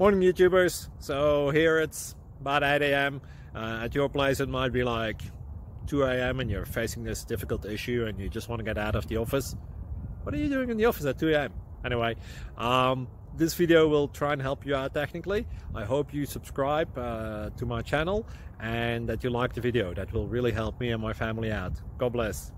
Morning YouTubers. So here it's about 8 a.m. At your place it might be like 2 a.m. and you're facing this difficult issue and you just want to get out of the office. What are you doing in the office at 2 a.m.? Anyway, this video will try and help you out technically. I hope you subscribe to my channel and that you like the video. That will really help me and my family out. God bless.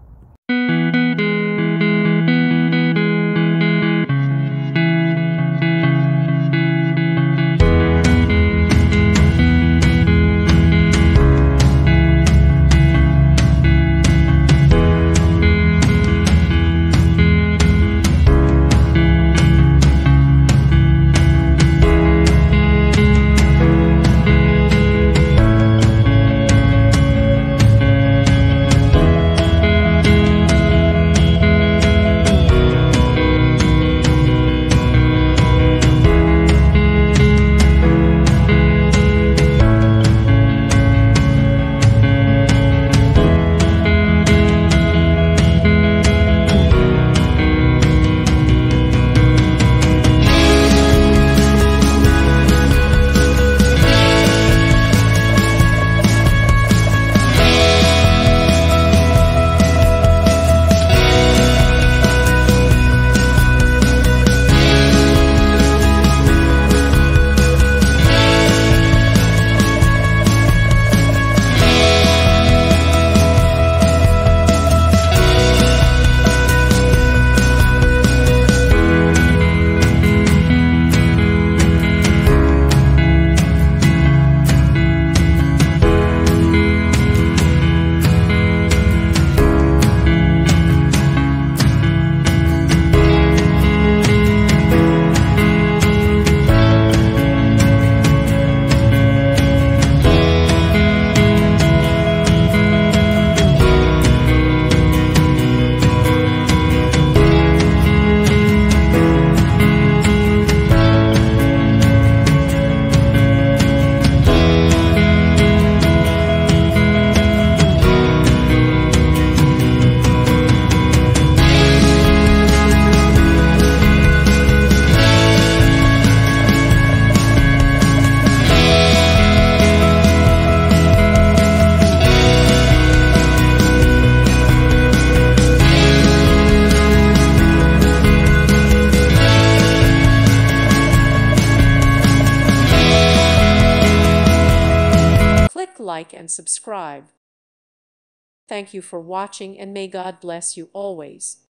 Like and subscribe. Thank you for watching and may God bless you always.